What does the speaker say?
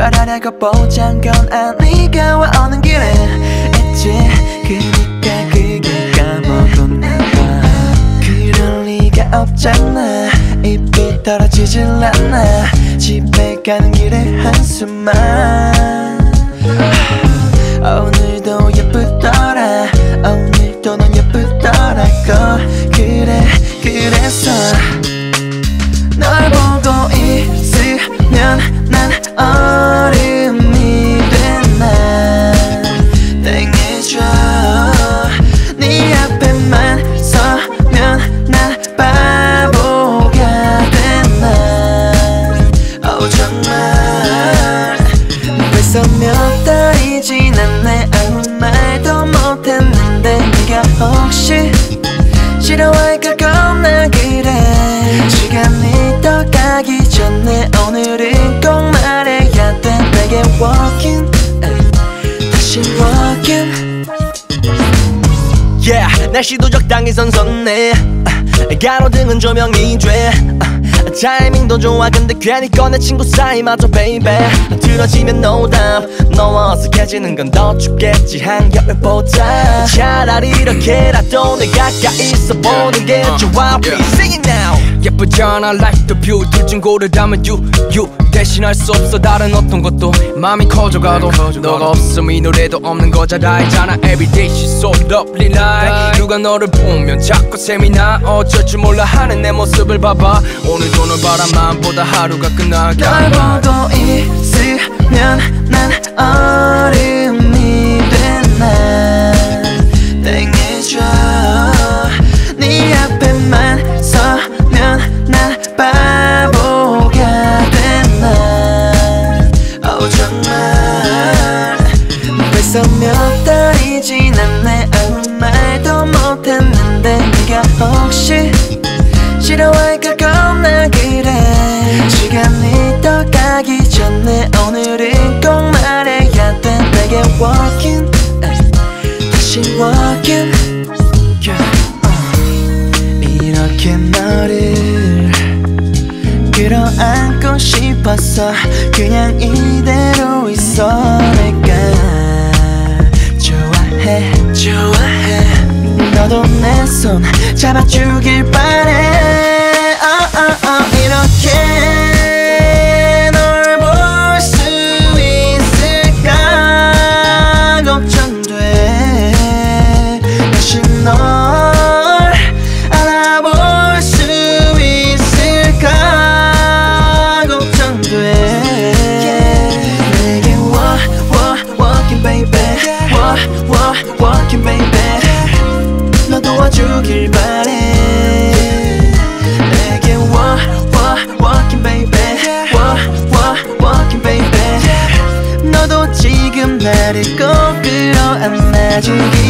말하려고 보잔 건 아니가 와 오는 길에 있지. 그니까 그게 까먹었나 봐. 그럴 리가 없잖아. 입이 떨어지질 않아. 집에 가는 길에 한숨만. 오늘도 예쁘더라. 오늘도 넌 예쁘더라고. 그래 그래서 널 보고 있으면 난 얼음이 되나. 땡해줘. 네 앞에만 서면 난 바보가 되나. 정말 벌써 몇 달이 지났네. 아무 말도 못했는데 네가 혹시 싫어할까 겁나 그래. 시간이 더 가기 전에 오늘은 꼭 말해야 돼. 내게 walking 다시 walking. Yeah, 날씨도 적당히 선선해. 가로등은 조명이 돼. 타이밍도 좋아. 근데 괜히 꺼내 친구 사이마저 baby. 틀어지면 no doubt 너와 어색해지는 건 더 춥겠지 한겨울보다. 차라리 이렇게라도 내 가까이 있어보는 게 좋아. Please sing it now. 예쁘잖아 like the view. 둘 중 고르라면 you 대신할 수 없어 다른 어떤 것도. 맘이 커져가도 너가 없으면 이 노래도 없는 거 잘 알잖아. Everyday she's so lovely like. 누가 너를 보면 자꾸 셈이 나. 어쩔 줄 몰라 하는 내 모습을 봐봐. 오늘도 널 바라만 보다 하루가 끝나가. 널 보고 있으면 난 얼음이 되나. 땡해줘. 네 앞에만 서면 난 바보가 되나. 정말 벌써 몇 달이 지났네. 아무 말도 못했는데 네가 혹시 싫어할까 겁나 그래. 시간이 더 가기 전에 오늘은 꼭 말해야 돼. 내게 walking 다시 walking. 이렇게 너를 끌어안고 싶었어. 그냥 이대로 있어. 내가 좋아해 너도 내 손 잡아주길 바래. 이렇게 널 볼 수 있을까 걱정돼. 다시 널 알아볼 수 있을까 걱정돼. 내게 walking baby walking baby. 너 도와주길 바래. 내게 walking baby walking baby. 너도 지금 나를 꼭 끌어안아주길